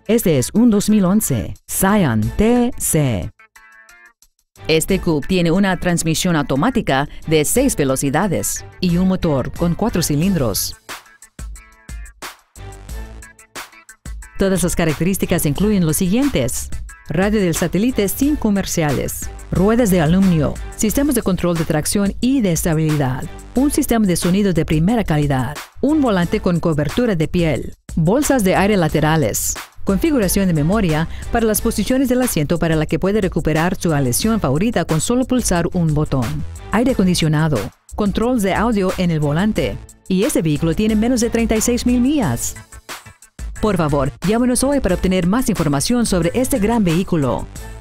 Este es un 2011 Scion TC. Este coupe tiene una transmisión automática de 6 velocidades y un motor con 4 cilindros. Todas las características incluyen los siguientes: radio del satélite sin comerciales, ruedas de aluminio, sistemas de control de tracción y de estabilidad, un sistema de sonido de primera calidad, un volante con cobertura de piel, bolsas de aire laterales, configuración de memoria para las posiciones del asiento para la que puede recuperar su aleación favorita con solo pulsar un botón, aire acondicionado, control de audio en el volante, y este vehículo tiene menos de 36,000 millas. Por favor, llámenos hoy para obtener más información sobre este gran vehículo.